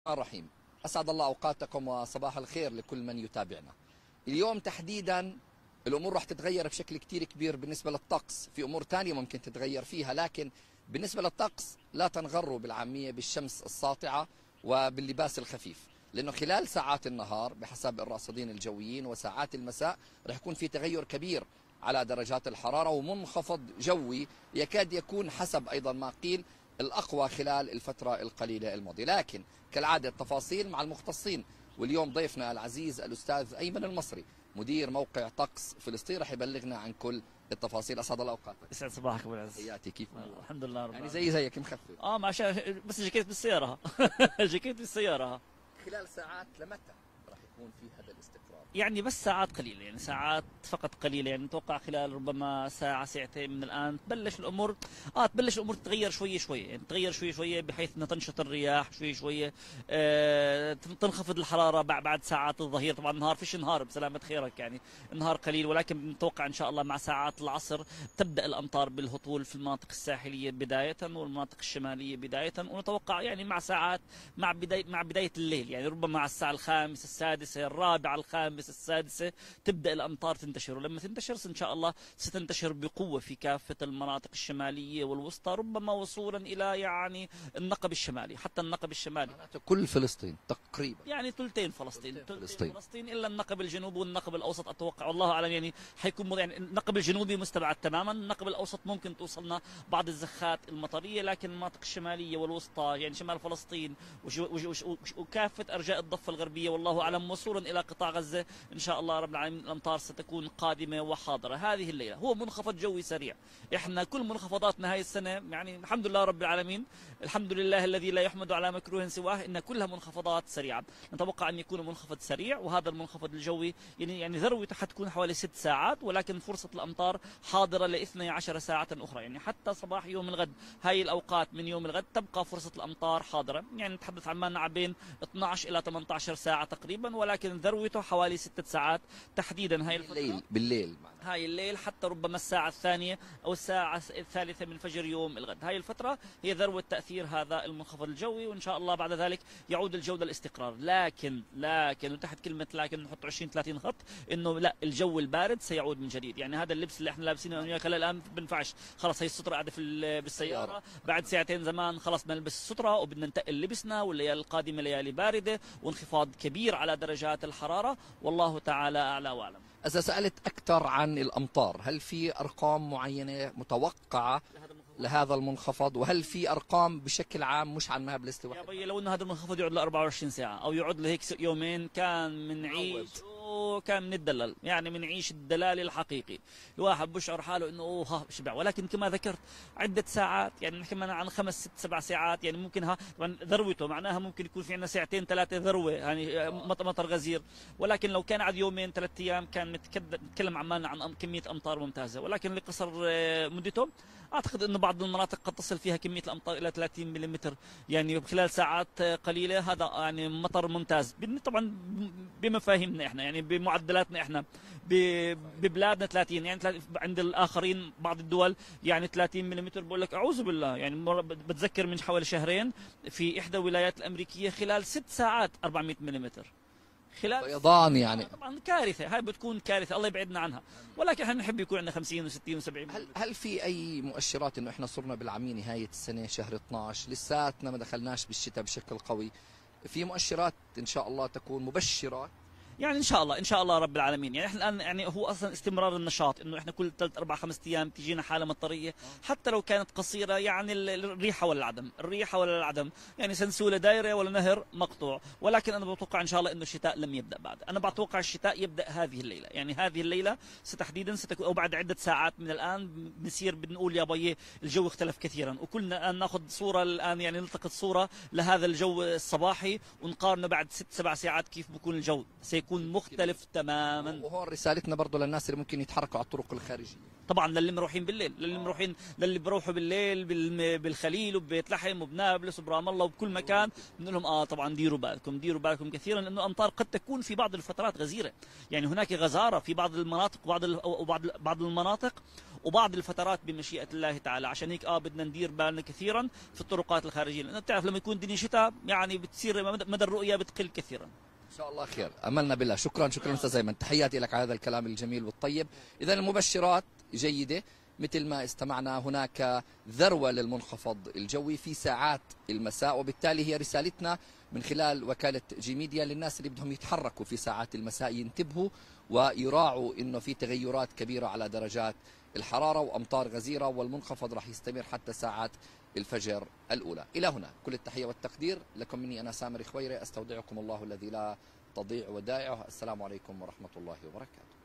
الرحيم. أسعد الله أوقاتكم وصباح الخير لكل من يتابعنا. اليوم تحديدا الأمور راح تتغير بشكل كتير كبير بالنسبة للطقس، في أمور تانية ممكن تتغير فيها، لكن بالنسبة للطقس لا تنغروا بالعامية بالشمس الساطعة وباللباس الخفيف، لأنه خلال ساعات النهار بحسب الراصدين الجويين وساعات المساء راح يكون في تغير كبير على درجات الحرارة ومنخفض جوي يكاد يكون حسب أيضا ما قيل الأقوى خلال الفترة القليلة الماضية. لكن كالعادة التفاصيل مع المختصين، واليوم ضيفنا العزيز الأستاذ أيمن المصري مدير موقع طقس فلسطين رح يبلغنا عن كل التفاصيل. أسعد الله أوقاتك. يسعد صباحك ابو العز. حياتي، كيف الحمد لله رب يعني العالمين. زيك مخفف؟ مع بس جيكيت بالسيارة جيكيت بالسيارة. خلال ساعات لمتى راح يكون في هذا الاستقرار؟ يعني بس ساعات قليلة، يعني ساعات فقط قليلة، يعني نتوقع خلال ربما ساعة ساعتين من الآن تبلش الأمور تتغير شوي شوي، يعني تتغير شوي شوي بحيث أن تنشط الرياح شوي شوي. تنخفض الحرارة بعد ساعات الظهير. طبعا النهار فيش نهار بسلامة خيرك، يعني النهار قليل، ولكن نتوقع إن شاء الله مع ساعات العصر تبدأ الأمطار بالهطول في المناطق الساحلية بداية والمناطق الشمالية بداية، ونتوقع يعني مع ساعات مع بداية الليل، يعني ربما مع الساعة الخامسة السادسة الرابعة الخامسة السادسة تبدأ الأمطار تنتشر، ولما تنتشر إن شاء الله ستنتشر بقوة في كافة المناطق الشمالية والوسطى، ربما وصولا إلى يعني النقب الشمالي، حتى النقب الشمالي كل فلسطين تقريبا، يعني ثلثين فلسطين إلا النقب الجنوبي والنقب الأوسط. أتوقع والله أعلم يعني حيكون يعني النقب الجنوبي مستبعد تماما، النقب الأوسط ممكن توصلنا بعض الزخات المطرية، لكن المناطق الشمالية والوسطى يعني شمال فلسطين وكافة أرجاء الضفة الغربية والله أعلم وصولا إلى قطاع غزة إن شاء الله رب العالمين الأمطار ستكون قادمة وحاضرة هذه الليلة. هو منخفض جوي سريع، إحنا كل منخفضاتنا هاي السنة يعني الحمد لله رب العالمين، الحمد لله الذي لا يحمد على مكروه سواه، إن كلها منخفضات سريعة. نتوقع أن يكون منخفض سريع، وهذا المنخفض الجوي يعني ذروته حتكون حوالي 6 ساعات، ولكن فرصة الأمطار حاضرة ل 12 ساعة أخرى، يعني حتى صباح يوم الغد هاي الأوقات من يوم الغد تبقى فرصة الأمطار حاضرة، يعني نتحدث عن ما بين 12 إلى 18 ساعة تقريبا، ولكن ذروته حوالي 6 ساعات تحديدا. هاي الفترة بالليل هاي الليل حتى ربما الساعة الثانية أو الساعة الثالثة من فجر يوم الغد، هاي الفترة هي ذروة تأثير هذا المنخفض الجوي، وإن شاء الله بعد ذلك يعود الجو للاستقرار. لكن وتحت كلمة لكن نحط 20-30 خط، إنه لا، الجو البارد سيعود من جديد. يعني هذا اللبس اللي احنا لابسينه أنا وياك الآن بنفعش، خلاص هي السترة قاعدة بالسيارة، بعد ساعتين زمان خلاص بدنا نلبس السترة وبدنا ننتقل لبسنا، والليالي القادمة ليالي باردة وانخفاض كبير على درجات الحرارة، والله تعالى أعلى وأعلم. إذا سألت أكثر عن الأمطار، هل في أرقام معينة متوقعة لهذا المنخفض، وهل في أرقام بشكل عام مش عنها بالاستواء؟ يا بي لو إنه هذا المنخفض يقعد ل 24 ساعة أو يقعد له هيك يومين كان منعيش كان نتدلل، يعني منعيش الدلال الحقيقي، الواحد بشعر حاله انه ها شبع، ولكن كما ذكرت عدة ساعات، يعني نحكي عن 5-6-7 ساعات، يعني ممكن طبعا ذروته معناها ممكن يكون في عندنا 2-3 ذروة يعني مطر غزير، ولكن لو كان عاد 2-3 أيام كان نتكلم عن كمية أمطار ممتازة، ولكن اللي قصر مدته أعتقد أنه بعض المناطق قد تصل فيها كمية الأمطار إلى 30 ملم، يعني خلال ساعات قليلة، هذا يعني مطر ممتاز طبعا بمفاهيمنا إحنا، يعني بمعدلاتنا إحنا ببلادنا 30، يعني عند الآخرين بعض الدول يعني 30 ملم بقول لك أعوذ بالله. يعني بتذكر من حوالي شهرين في إحدى الولايات الأمريكية خلال 6 ساعات 400 ملم خلال فيضان، يعني طبعا كارثه، هاي بتكون كارثه الله يبعدنا عنها، ولكن احنا نحب يكون عندنا 50 و60 و70. هل في اي مؤشرات انه احنا صرنا بالعمية نهايه السنه شهر 12 لساتنا ما دخلناش بالشتاء بشكل قوي؟ في مؤشرات ان شاء الله تكون مبشرات؟ يعني ان شاء الله رب العالمين، يعني احنا الان يعني هو اصلا استمرار النشاط، انه احنا كل 3-4-5 ايام تجينا حاله مطريه حتى لو كانت قصيره، يعني الريحه ولا العدم، يعني سنسوله دايره ولا نهر مقطوع، ولكن انا بتوقع ان شاء الله انه الشتاء لم يبدا بعد، انا بتوقع الشتاء يبدا هذه الليله، يعني هذه الليله تحديدا ستكون او بعد عده ساعات من الان بنصير بنقول يا بي الجو اختلف كثيرا، وكلنا الان ناخذ صوره الان، يعني نلتقط صوره لهذا الجو الصباحي ونقارنه بعد 6-7 ساعات كيف بكون الجو سيكون حيكون مختلف تماما. وهون رسالتنا برضه للناس اللي ممكن يتحركوا على الطرق الخارجيه، طبعا للي مروحين بالليل، للي بروحوا بالليل بالخليل وببيت لحم وبنابلس وبرام الله وبكل مكان، بنقول لهم طبعا ديروا بالكم كثيرا، لانه الامطار قد تكون في بعض الفترات غزيره، يعني هناك غزاره في بعض المناطق وبعض المناطق وبعض الفترات بمشيئه الله تعالى. عشان هيك بدنا ندير بالنا كثيرا في الطرقات الخارجيه، لانه بتعرف لما يكون الدنيا شتاء يعني بتصير مدى الرؤيه بتقل كثيرا. ان شاء الله خير، املنا بالله. شكرا استاذ ايمن، تحياتي لك على هذا الكلام الجميل والطيب. اذا المبشرات جيده، مثل ما استمعنا هناك ذروه للمنخفض الجوي في ساعات المساء، وبالتالي هي رسالتنا من خلال وكاله جي ميديا للناس اللي بدهم يتحركوا في ساعات المساء ينتبهوا ويراعوا انه في تغيرات كبيره على درجات الحراره وامطار غزيره، والمنخفض راح يستمر حتى ساعات الفجر الأولى. إلى هنا كل التحية والتقدير لكم مني أنا سامر خويري، أستودعكم الله الذي لا تضيع ودائعه. السلام عليكم ورحمة الله وبركاته.